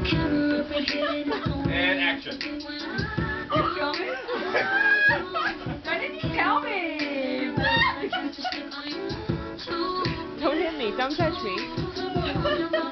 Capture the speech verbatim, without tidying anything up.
And action. Tell me? Why didn't you tell me? Don't hit me. Don't touch me.